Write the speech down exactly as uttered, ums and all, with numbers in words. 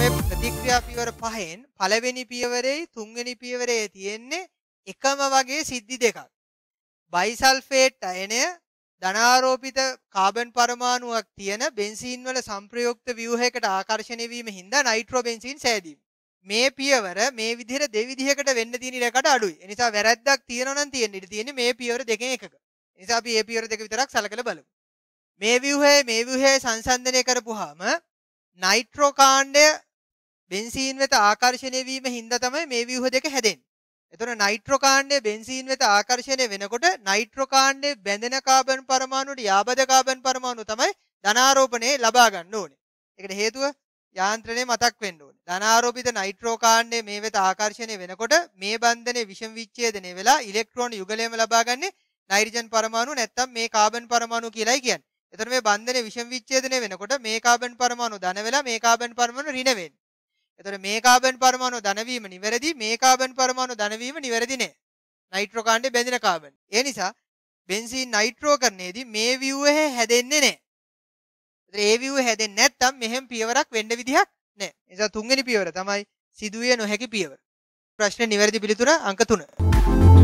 මේ ප්‍රතික්‍රියා පියවර පහෙන් පළවෙනි පියවරේ තුන්වෙනි පියවරේ තියෙන්නේ එකම වගේ සිද්ධි දෙකක්. බයිසල්ෆේට් අයනය ධනාරෝපිත කාබන් පරමාණුවක් තියෙන බෙන්සීන් වල සංප්‍රයුක්ත ව්‍යුහයකට ආකර්ෂණය වීම හින්දා නයිට්‍රෝ බෙන්සීන් සෑදීම. මේ පියවර මේ විදිහට දෙවිදිහකට වෙන්න තියෙන ඉඩකට අඩුයි. ඒ නිසා වැරැද්දක් තියෙනවා නම් තියෙන්න ඉඩ තියෙන්නේ මේ පියවර දෙකෙන් එකක. ඒ නිසා අපි මේ පියවර දෙක විතරක් සලකලා බලමු. මේ ව්‍යුහයේ මේ ව්‍යුහයේ සංසන්දනය කරපුවාම නයිට්‍රෝ කාණ්ඩය බෙන්සීන් වෙත ආකර්ෂණය වීම හින්දා තමයි මේ ව්‍යුහ දෙක හැදෙන්නේ. එතකොට නයිට්‍රෝ කාණ්ඩය බෙන්සීන් වෙත ආකර්ෂණය වෙනකොට නයිට්‍රෝ කාණ්ඩයේ බැඳෙන කාබන් පරමාණුවට යාබද කාබන් පරමාණු තමයි ධනාරෝපණය ලබා ගන්න ඕනේ. ඒකට හේතුව යාන්ත්‍රණය මතක් වෙන්න ඕනේ. ධනාරෝපිත නයිට්‍රෝ කාණ්ඩය මේ වෙත ආකර්ෂණය වෙනකොට මේ බන්ධනේ විෂම විච්ඡේදනය වෙලා ඉලෙක්ට්‍රෝන යුගලයම ලබාගන්නේ නයිට්‍රජන් පරමාණු නැත්තම් මේ කාබන් පරමාණු කියලායි කියන්නේ. එතකොට මේ බන්ධනේ විෂම විච්ඡේදනය වෙනකොට මේ කාබන් පරමාණු ධන වෙලා මේ කාබන් පරමාණු ඍණ වෙන්නේ. එතකොට මේ කාබන් පරමාණු ධන වීම නිවැරදි, මේ කාබන් පරමාණු ධන වීම නිවැරදි නෑ. නයිට්‍රෝ කාණ්ඩේ බැඳෙන කාබන්. ඒ නිසා බෙන්සීන් නයිට්‍රෝකරණයේදී මේ ව්‍යුහය හැදෙන්නේ නෑ. ඒ ව්‍යුහය හැදෙන්නේ නැත්නම් මෙහෙම පියවරක් වෙන්න විදිහක් නෑ. ඒ නිසා තුන්වෙනි පියවර තමයි සිදුවිය නොහැකි පියවර. ප්‍රශ්නේ නිවැරදි පිළිතුර අංක තුන.